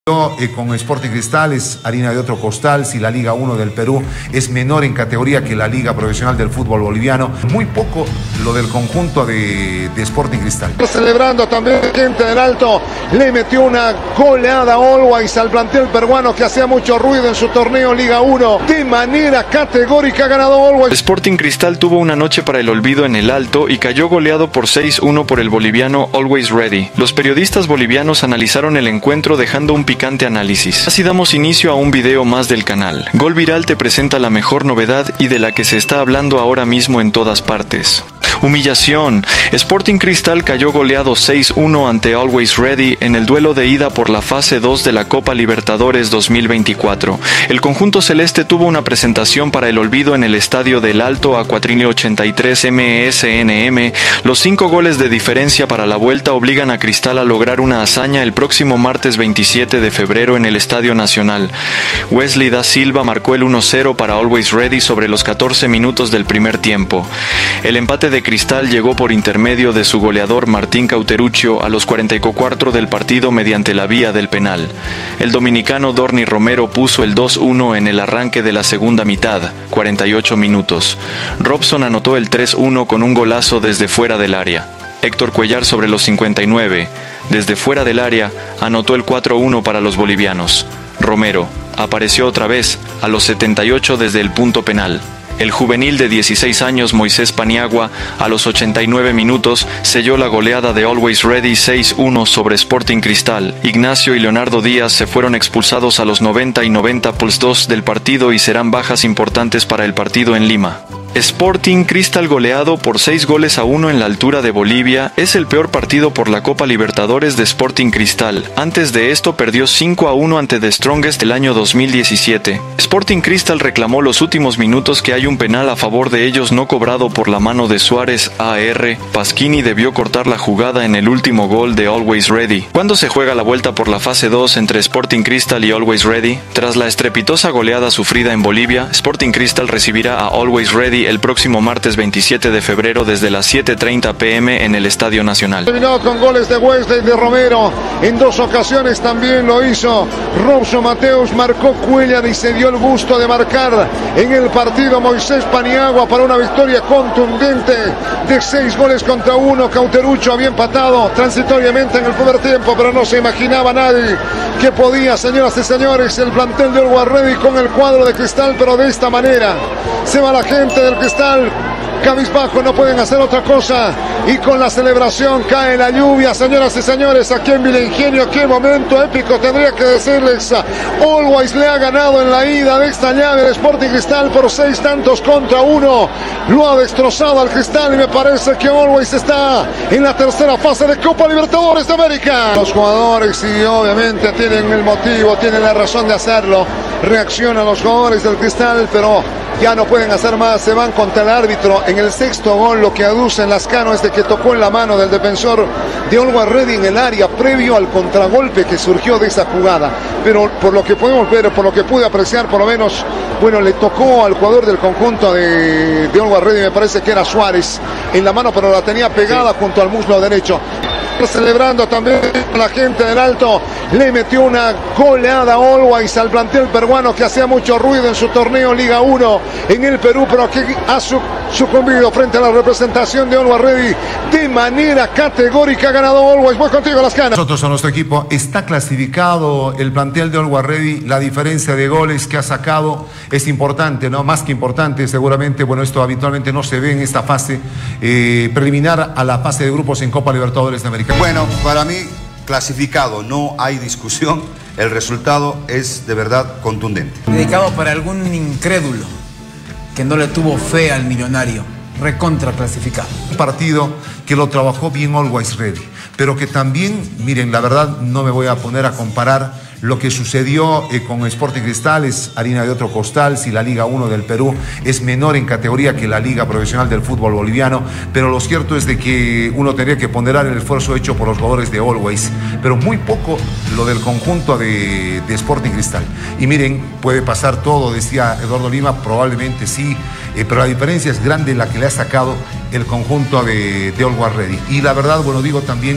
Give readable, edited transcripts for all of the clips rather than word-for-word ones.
Con Sporting Cristal es harina de otro costal. Si la Liga 1 del Perú es menor en categoría que la Liga Profesional del Fútbol Boliviano, muy poco lo del conjunto de Sporting Cristal. Celebrando también gente del Alto, le metió una goleada Always al plantel peruano que hacía mucho ruido en su torneo Liga 1. De manera categórica ha ganado Always. Sporting Cristal tuvo una noche para el olvido en el Alto y cayó goleado por 6-1 por el boliviano Always Ready. Los periodistas bolivianos analizaron el encuentro dejando un picante análisis. Así damos inicio a un video más del canal. Gol Viral te presenta la mejor novedad y de la que se está hablando ahora mismo en todas partes. Humillación. Sporting Cristal cayó goleado 6-1 ante Always Ready en el duelo de ida por la fase 2 de la Copa Libertadores 2024. El conjunto celeste tuvo una presentación para el olvido en el estadio del Alto a Cuatrinio 83 MESNM. Los 5 goles de diferencia para la vuelta obligan a Cristal a lograr una hazaña el próximo martes 27 de febrero en el Estadio Nacional. Wesley da Silva marcó el 1-0 para Always Ready sobre los 14 minutos del primer tiempo. El empate de Cristal llegó por intermedio de su goleador Martín Cauteruccio a los 44 del partido mediante la vía del penal. El dominicano Dorni Romero puso el 2-1 en el arranque de la segunda mitad, 48 minutos. Robson anotó el 3-1 con un golazo desde fuera del área. Héctor Cuellar sobre los 59, desde fuera del área, anotó el 4-1 para los bolivianos. Romero apareció otra vez a los 78 desde el punto penal. El juvenil de 16 años Moisés Paniagua, a los 89 minutos, selló la goleada de Always Ready 6-1 sobre Sporting Cristal. Ignacio y Leonardo Díaz se fueron expulsados a los 90 y 90+2 del partido y serán bajas importantes para el partido en Lima. Sporting Cristal goleado por 6-1 en la altura de Bolivia es el peor partido por la Copa Libertadores de Sporting Cristal. Antes de esto perdió 5-1 ante The Strongest el año 2017. Sporting Cristal reclamó los últimos minutos que hay un penal a favor de ellos no cobrado por la mano de Suárez AR. Pasquini debió cortar la jugada en el último gol de Always Ready. ¿Cuándo se juega la vuelta por la fase 2 entre Sporting Cristal y Always Ready? Tras la estrepitosa goleada sufrida en Bolivia, Sporting Cristal recibirá a Always Ready el próximo martes 27 de febrero desde las 7:30 p.m. en el Estadio Nacional. Terminó con goles de Wesley, de Romero, en 2 ocasiones también lo hizo Robson Mateus, marcó Cuellar y se dio el gusto de marcar en el partido Moisés Paniagua para una victoria contundente de 6-1. Cauteruccio había empatado transitoriamente en el primer tiempo, pero no se imaginaba nadie que podía, señoras y señores, el plantel de Always Ready con el cuadro de Cristal, pero de esta manera se va la gente del Cristal cabizbajo, no pueden hacer otra cosa y con la celebración cae la lluvia, señoras y señores, aquí en Vilaingenio. Qué momento épico, tendría que decirles. Always le ha ganado en la ida de esta llave el Sporting Cristal por 6-1. Lo ha destrozado al Cristal y me parece que Always está en la tercera fase de Copa Libertadores de América. Los jugadores sí, obviamente tienen el motivo, tienen la razón de hacerlo, reaccionan los jugadores del Cristal, pero ya no pueden hacer más, se van contra el árbitro. En el 6º gol lo que aducen Lascano es de que tocó en la mano del defensor de Always Ready en el área previo al contragolpe que surgió de esa jugada, pero por lo que podemos ver, por lo que pude apreciar por lo menos, bueno, le tocó al jugador del conjunto de Always Ready, me parece que era Suárez, en la mano, pero la tenía pegada junto al muslo derecho. Celebrando también la gente del Alto, le metió una goleada Always al plantel peruano que hacía mucho ruido en su torneo Liga 1 en el Perú, pero que ha sucumbido frente a la representación de Always Ready de manera categórica. Ha ganado Always. Voy contigo, Lascano. Nosotros a nuestro equipo está clasificado el plantel de Always Ready. La diferencia de goles que ha sacado es importante, ¿no? Más que importante, seguramente. Bueno, esto habitualmente no se ve en esta fase preliminar a la fase de grupos en Copa Libertadores de América. Bueno, para mí, clasificado, no hay discusión. El resultado es de verdad contundente. Dedicado para algún incrédulo que no le tuvo fe al millonario. Recontra clasificado. Un partido que lo trabajó bien Always Ready, pero que también, miren, la verdad no me voy a poner a comparar lo que sucedió con Sporting Cristal, es harina de otro costal. Si la Liga 1 del Perú es menor en categoría que la Liga Profesional del Fútbol Boliviano, pero lo cierto es de que uno tendría que ponderar el esfuerzo hecho por los jugadores de Always, pero muy poco lo del conjunto de Sporting Cristal. Y miren, puede pasar todo, decía Eduardo Lima, probablemente sí, pero la diferencia es grande la que le ha sacado el conjunto de Always Ready. Y la verdad, bueno, digo también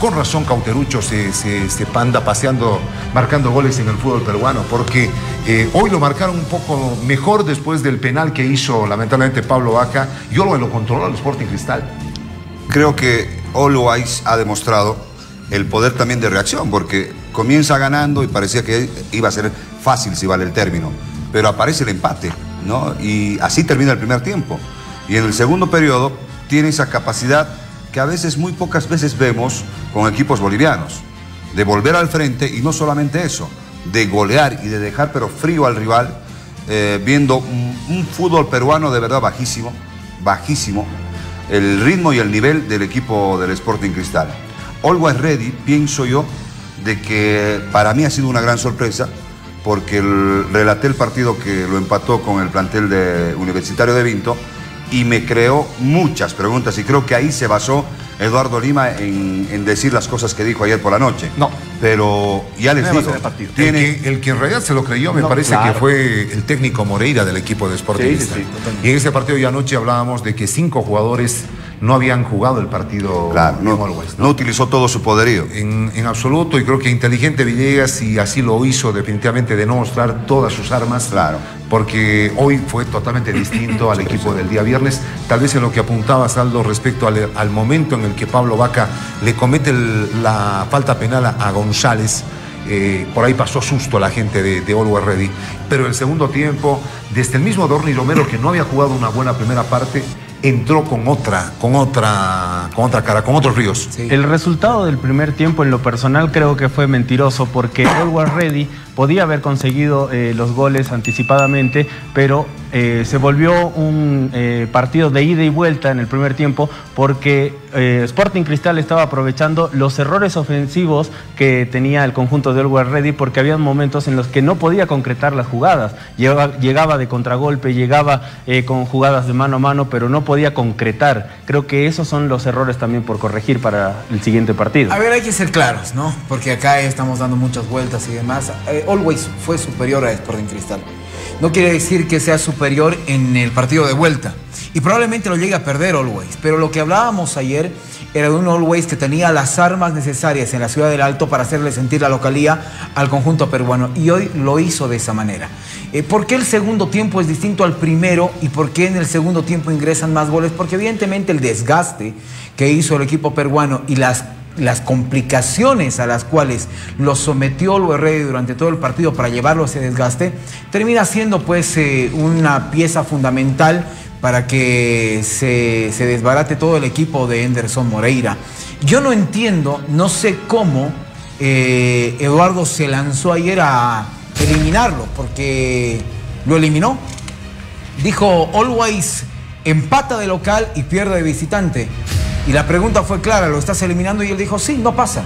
con razón Cauterucho se anda paseando, marcando goles en el fútbol peruano, porque hoy lo marcaron un poco mejor después del penal que hizo lamentablemente Pablo Vaca, y Always lo controló al Sporting Cristal. Creo que Always ha demostrado el poder también de reacción, porque comienza ganando y parecía que iba a ser fácil, si vale el término, pero aparece el empate, ¿no? Y así termina el primer tiempo. Y en el segundo periodo tiene esa capacidad que a veces, muy pocas veces vemos con equipos bolivianos, de volver al frente, y no solamente eso, de golear y de dejar pero frío al rival, viendo un fútbol peruano de verdad bajísimo, bajísimo, el ritmo y el nivel del equipo del Sporting Cristal. Always Ready, pienso yo, de que para mí ha sido una gran sorpresa, porque relaté el partido que lo empató con el plantel de Universitario de Vinto, y me creó muchas preguntas, y creo que ahí se basó Eduardo Lima en decir las cosas que dijo ayer por la noche. No. Pero ya les digo, el que en realidad se lo creyó, me parece que fue el técnico Moreira del equipo de Sporting Cristal. Y en ese partido ya anoche hablábamos de que 5 jugadores no habían jugado el partido. Claro, no utilizó todo su poderío. En absoluto, y creo que inteligente Villegas, y así lo hizo definitivamente, de no mostrar todas sus armas. Claro. Porque hoy fue totalmente distinto al equipo del día viernes. Tal vez en lo que apuntaba Aldo respecto al momento en el que Pablo Vaca le comete la falta penal a González. Por ahí pasó susto la gente de Always Ready. Pero el segundo tiempo, desde el mismo Dorni Romero, que no había jugado una buena primera parte, entró con otra cara, con otros ríos. Sí. El resultado del primer tiempo, en lo personal, creo que fue mentiroso, porque Always Ready podía haber conseguido los goles anticipadamente, pero se volvió un partido de ida y vuelta en el primer tiempo, porque Sporting Cristal estaba aprovechando los errores ofensivos que tenía el conjunto de Always Ready, porque había momentos en los que no podía concretar las jugadas. Llegaba de contragolpe, llegaba con jugadas de mano a mano, pero no podía concretar. Creo que esos son los errores también por corregir para el siguiente partido. A ver, hay que ser claros, ¿no? Porque acá estamos dando muchas vueltas y demás. Always fue superior a Sporting Cristal. No quiere decir que sea superior en el partido de vuelta. Y probablemente lo llegue a perder Always. Pero lo que hablábamos ayer era de un Always que tenía las armas necesarias en la ciudad del Alto para hacerle sentir la localía al conjunto peruano. Y hoy lo hizo de esa manera. ¿Por qué el segundo tiempo es distinto al primero? ¿Y por qué en el segundo tiempo ingresan más goles? Porque evidentemente el desgaste que hizo el equipo peruano y las complicaciones a las cuales los sometió Always Ready durante todo el partido para llevarlo a ese desgaste, termina siendo pues una pieza fundamental para que se desbarate todo el equipo de Anderson Moreira. Yo no entiendo, no sé cómo Eduardo se lanzó ayer a eliminarlo, porque lo eliminó. Dijo Always empata de local y pierde de visitante. Y la pregunta fue clara, ¿lo estás eliminando? Y él dijo, sí, no pasa.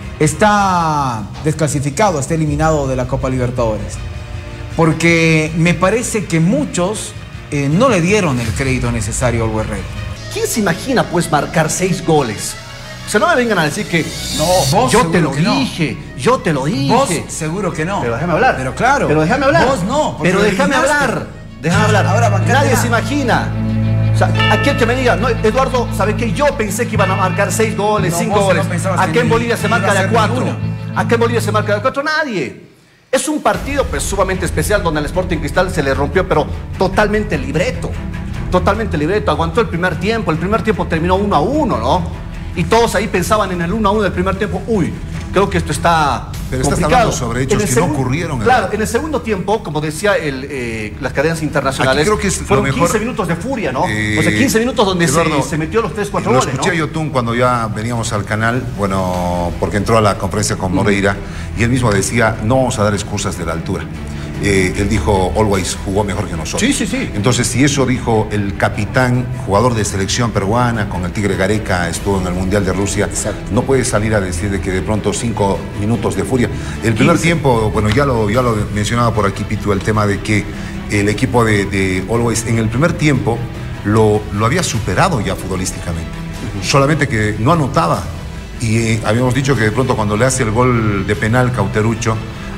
Está desclasificado, está eliminado de la Copa Libertadores. Porque me parece que muchos no le dieron el crédito necesario al Always Ready. ¿Quién se imagina, pues, marcar 6 goles? O sea, no me vengan a decir que no, vos yo te lo dije, no. Yo te lo dije. Vos seguro que no. Pero déjame hablar. Pero claro. Pero déjame hablar. Vos no. Pero déjame hablar. Déjame hablar. Ahora nadie se imagina. O sea, aquel que me diga, no, Eduardo, ¿sabe qué? Yo pensé que iban a marcar 6 goles, 5 goles. Aquí en Bolivia se marca de a 4. Aquí en Bolivia se marca de a 4. Nadie. Es un partido pues sumamente especial donde al Sporting Cristal se le rompió, pero totalmente el libreto. Totalmente libreto. Aguantó el primer tiempo. El primer tiempo terminó 1-1, ¿no? Y todos ahí pensaban en el 1-1 del primer tiempo. Uy, creo que esto está pero complicado. Estás hablando sobre hechos que no ocurrieron. Claro, en el segundo tiempo, como decía las cadenas internacionales, creo que fueron 15 minutos de furia, ¿no? O sea, 15 minutos donde Eduardo, se metió los 3-4 goles, lo escuché a Yotun cuando ya veníamos al canal, bueno, porque entró a la conferencia con Moreira, y él mismo decía, no vamos a dar excusas de la altura. Él dijo, Always jugó mejor que nosotros. Sí, sí, sí. Entonces, si eso dijo el capitán, jugador de selección peruana, con el Tigre Gareca, estuvo en el Mundial de Rusia, exacto, no puede salir a decir de que de pronto 5 minutos de furia. El primer tiempo, bueno, ya lo mencionaba por aquí Pitu, el tema de que el equipo de Always en el primer tiempo lo había superado ya futbolísticamente. Solamente que no anotaba. Y habíamos dicho que de pronto cuando le hace el gol de penal Cauterucho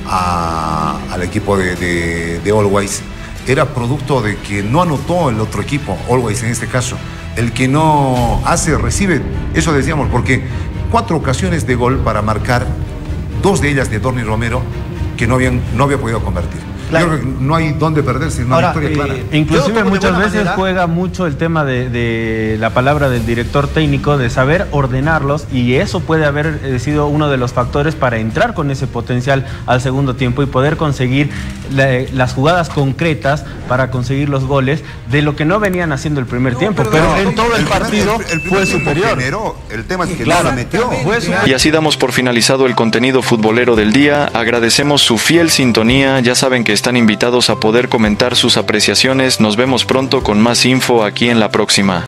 al equipo de Always, era producto de que no anotó el otro equipo, Always en este caso. El que no hace, recibe. Eso decíamos, porque 4 ocasiones de gol para marcar, 2 de ellas de Dorni Romero, que no había podido convertir. Claro. Yo creo que no hay dónde perderse, una victoria clara. Inclusive muchas veces juega mucho el tema de la palabra del director técnico, de saber ordenarlos, y eso puede haber sido uno de los factores para entrar con ese potencial al segundo tiempo y poder conseguir las jugadas concretas para conseguir los goles de lo que no venían haciendo el primer tiempo, pero en todo el partido fue superior. El tema es que no la metió. Y así damos por finalizado el contenido futbolero del día. Agradecemos su fiel sintonía. Ya saben que están invitados a poder comentar sus apreciaciones. Nos vemos pronto con más info aquí en La Próxima.